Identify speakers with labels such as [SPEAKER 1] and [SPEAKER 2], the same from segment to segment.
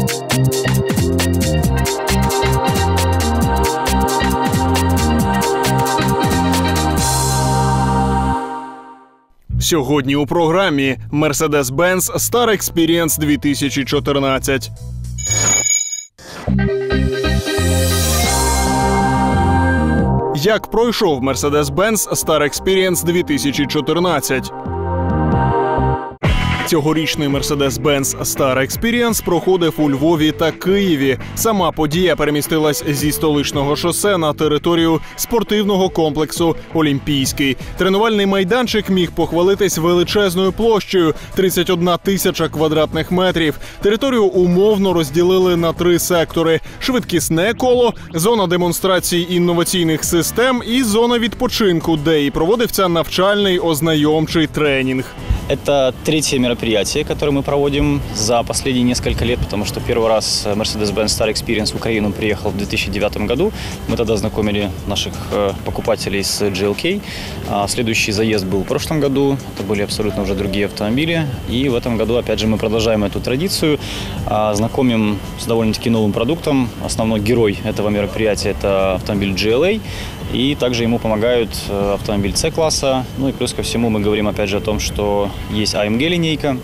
[SPEAKER 1] Сьогодні у програмі Mercedes-Benz Star Experience 2014. Як пройшов Mercedes-Benz Star Experience 2014? Цьогорічний Mercedes-Benz Star Experience проходив у Львові та Києві. Сама подія перемістилась зі столичного шосе на територію спортивного комплексу «Олімпійський». Тренувальний майданчик міг похвалитись величезною площею – 31 тисяча квадратних метрів. Територію умовно розділили на 3 сектори – швидкісне коло, зона демонстрації інноваційних систем і зона відпочинку, де і проводився навчальний ознайомчий тренінг.
[SPEAKER 2] Это третье мероприятие, которое мы проводим за последние несколько лет, потому что первый раз Mercedes-Benz Star Experience в Украину приехал в 2009 году. Мы тогда знакомили наших покупателей с GLK. Следующий заезд был в прошлом году. Это были абсолютно уже другие автомобили. И в этом году, опять же, мы продолжаем эту традицию. Знакомим с довольно-таки новым продуктом. Основной герой этого мероприятия – это автомобиль GLA. И также ему помогают автомобиль C-класса. Ну и плюс ко всему мы говорим опять же о том, что есть AMG-линейка.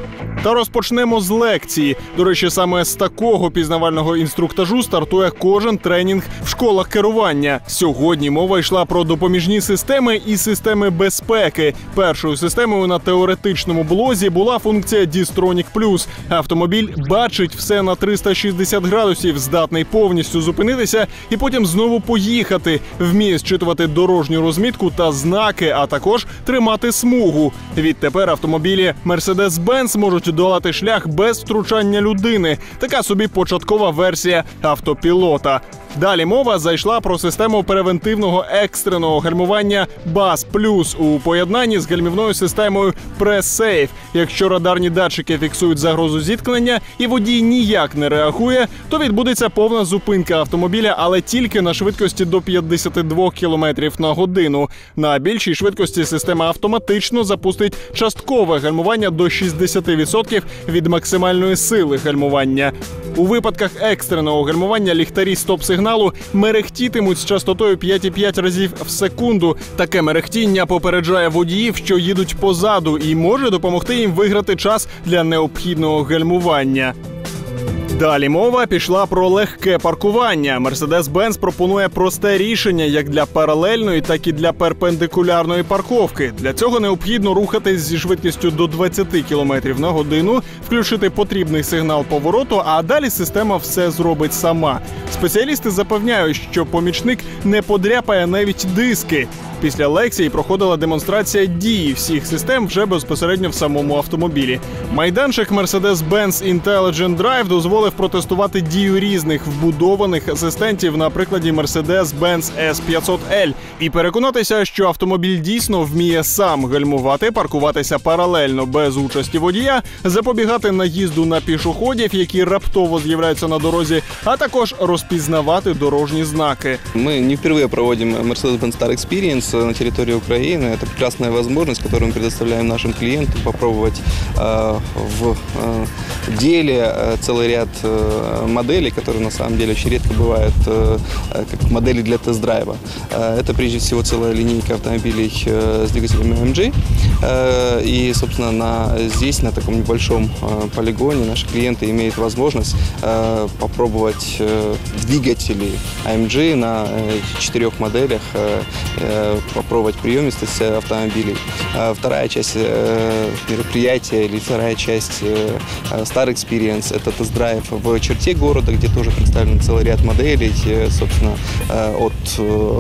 [SPEAKER 1] Та розпочнемо з лекції. До речі, саме з такого пізнавального інструктажу стартує кожен тренінг в школах керування. Сьогодні мова йшла про допоміжні системи і системи безпеки. Першою системою на теоретичному блозі була функція Distronic Plus. Автомобіль бачить все на 360 градусів, здатний повністю зупинитися і потім знову поїхати. Вміє зчитувати дорожню розмітку та знаки, а також тримати смугу. Відтепер автомобілі Mercedes-Benz можуть долати шлях без втручання людини. Така собі початкова версія автопілота. Далі мова зайшла про систему превентивного екстреного гальмування BAS Plus у поєднанні з гальмівною системою PressSafe. Якщо радарні датчики фіксують загрозу зіткнення і водій ніяк не реагує, то відбудеться повна зупинка автомобіля, але тільки на швидкості до 52 км на годину. На більшій швидкості система автоматично запустить часткове гальмування до 60% від максимальної сили гальмування. У випадках екстреного гальмування ліхтарі стоп-сигналу мерехтітимуть з частотою 5,5 разів в секунду. Таке мерехтіння попереджає водіїв, що їдуть позаду, і може допомогти їм виграти час для необхідного гальмування. Далі мова пішла про легке паркування. Mercedes-Benz пропонує просте рішення як для паралельної, так і для перпендикулярної парковки. Для цього необхідно рухатись зі швидкістю до 20 км на годину, включити потрібний сигнал повороту, а далі система все зробить сама. Спеціалісти запевняють, що помічник не подряпає навіть диски. Після лекції проходила демонстрація дії всіх систем вже безпосередньо в самому автомобілі. Майданчик Mercedes-Benz Intelligent Drive дозволив протестувати дію різних вбудованих асистентів на прикладі Mercedes-Benz S500L і переконатися, що автомобіль дійсно вміє сам гальмувати, паркуватися паралельно без участі водія, запобігати наїзду на пішоходів, які раптово з'являються на дорозі, а також розпізнавати дорожні знаки.
[SPEAKER 3] Ми не вперше проводимо Mercedes-Benz Star Experience на территории Украины. Это прекрасная возможность, которую мы предоставляем нашим клиентам, попробовать в деле целый ряд моделей, которые на самом деле очень редко бывают как модели для тест-драйва. Это прежде всего целая линейка автомобилей с двигателями AMG. И, собственно, здесь, на таком небольшом полигоне, наши клиенты имеют возможность попробовать двигатели AMG на 4 моделях, попробовать приемистость автомобилей. Вторая часть мероприятия или вторая часть Star Experience – это тест-драйв в черте города, где тоже представлен целый ряд моделей, собственно, от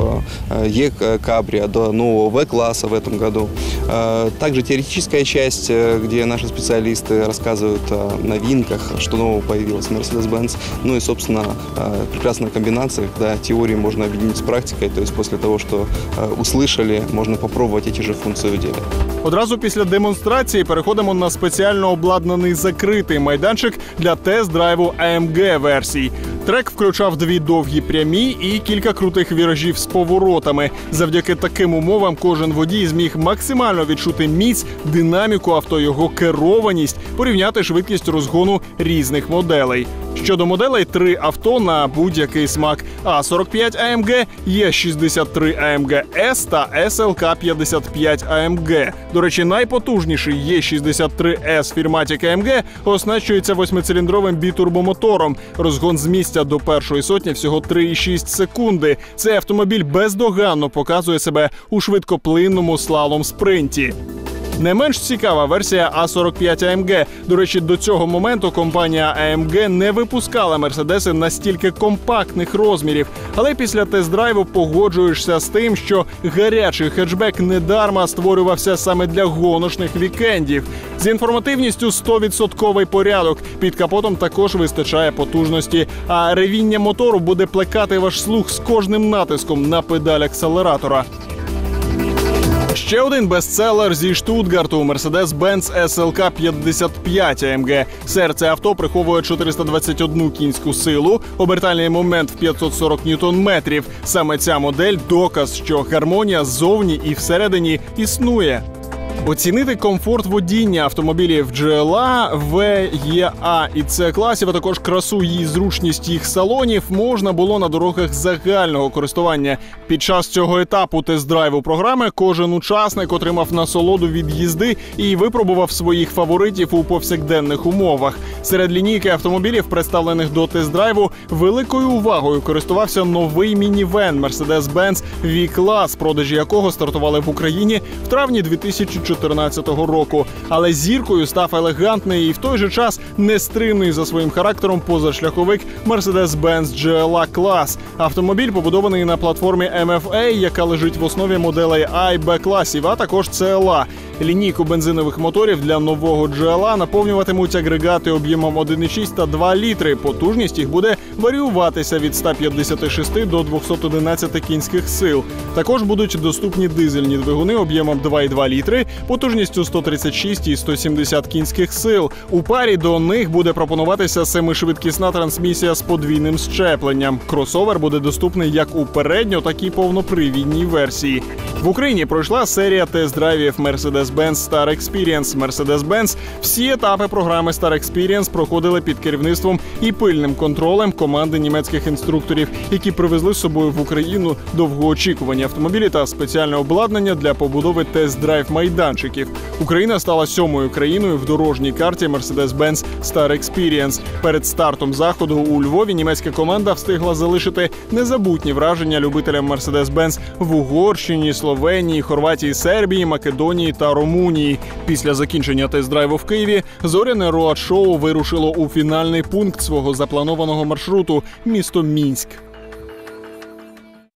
[SPEAKER 3] E-Cabrio до нового V-класса в этом году. Также теоретическая часть, где наши специалисты рассказывают о новинках, что нового появилось в Mercedes-Benz. Ну и, собственно, прекрасная комбинация, когда теорию можно объединить с практикой, то есть после того, что услышали, можно попробовать эти же функции в деле.
[SPEAKER 1] Одразу після демонстрації переходимо на спеціально обладнаний закритий майданчик для тест-драйву AMG-версій. Трек включав 2 довгі прямі і кілька крутих віражів з поворотами. Завдяки таким умовам кожен водій зміг максимально відчути міць, динаміку авто, його керованість, порівняти швидкість розгону різних моделей. Щодо моделей, 3 авто на будь-який смак. А45 AMG, Е63 AMG S та SLK 55 AMG. До речі, найпотужніший Е63S Firmatic AMG оснащується 8-циліндровим бітурбомотором. Розгон з місця до першої сотні всього 3,6 секунди. Цей автомобіль бездоганно показує себе у швидкоплинному слалом-спринті. Не менш цікава версія А45 AMG. До речі, до цього моменту компанія AMG не випускала мерседеси настільки компактних розмірів. Але після тест-драйву погоджуєшся з тим, що гарячий хетчбек недарма створювався саме для гоночних вікендів. З інформативністю 100% порядок. Під капотом також вистачає потужності. А ревіння мотору буде плекати ваш слух з кожним натиском на педаль акселератора. Ще один бестселер зі Штутгарту – Mercedes-Benz SLK 55 AMG. Серце авто приховує 421 кінську силу, обертальний момент в 540 ньютон-метрів. Саме ця модель – доказ, що гармонія ззовні і всередині існує. Оцінити комфорт водіння автомобілів GLA, V, EA і C-класів, а також красу і зручність їх салонів можна було на дорогах загального користування. Під час цього етапу тест-драйву програми кожен учасник отримав насолоду від їзди і випробував своїх фаворитів у повсякденних умовах. Серед лінійки автомобілів, представлених до тест-драйву, великою увагою користувався новий мінівен Mercedes-Benz V-клас, продажі якого стартували в Україні в травні 2014 року. Але зіркою став елегантний і в той же час нестримний за своїм характером позашляховик Mercedes-Benz GLA клас. Автомобіль побудований на платформі MFA, яка лежить в основі моделей A і B класів, а також CLA. Лінійку бензинових моторів для нового GLA наповнюватимуть агрегати об'ємом 1,6 та 2 літри. Потужність їх буде варіюватися від 156 до 211 кінських сил. Також будуть доступні дизельні двигуни об'ємом 2,2 літри, потужністю 136 і 170 кінських сил. У парі до них буде пропонуватися 7-швидкісна трансмісія з подвійним щепленням. Кросовер буде доступний як у передньо, так і повнопривідній версії. В Україні пройшла серія тест-драйвів Mercedes-Benz Star Experience. Mercedes-Benz всі етапи програми Star Experience проходили під керівництвом і пильним контролем команди німецьких інструкторів, які привезли з собою в Україну довгоочікувані автомобілі та спеціальне обладнання для побудови тест-драйв майданчиків. Україна стала 7-ю країною в дорожній карті Mercedes-Benz Star Experience. Перед стартом заходу у Львові німецька команда встигла залишити незабутні враження любителям Mercedes-Benz в Угорщині, Словенії, Хорватії, Сербії, Македонії та Румунії. Після закінчення тест-драйву в Києві зоряне роад-шоу вирушило у фінальний пункт свого запланованого маршруту – місто Мінськ.